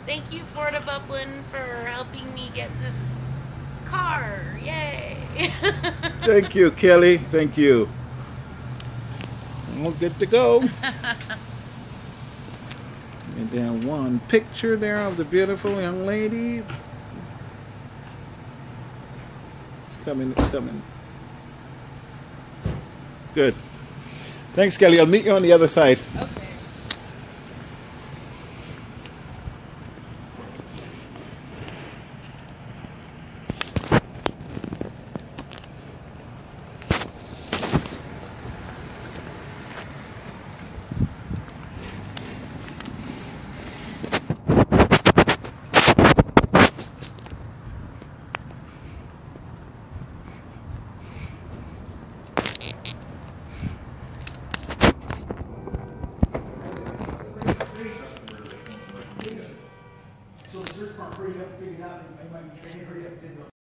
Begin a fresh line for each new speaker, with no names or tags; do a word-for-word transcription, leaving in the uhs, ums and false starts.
Thank you, Ford of Upland, for helping me get this car. Yay!
Thank you, Kelly. Thank you. All good to go. And then one picture there of the beautiful young lady. It's coming, it's coming. Good. Thanks, Kelly. I'll meet you on the other side.
Okay.
So the search part, hurry up, figured out, I might be training, hurry up, didn't know.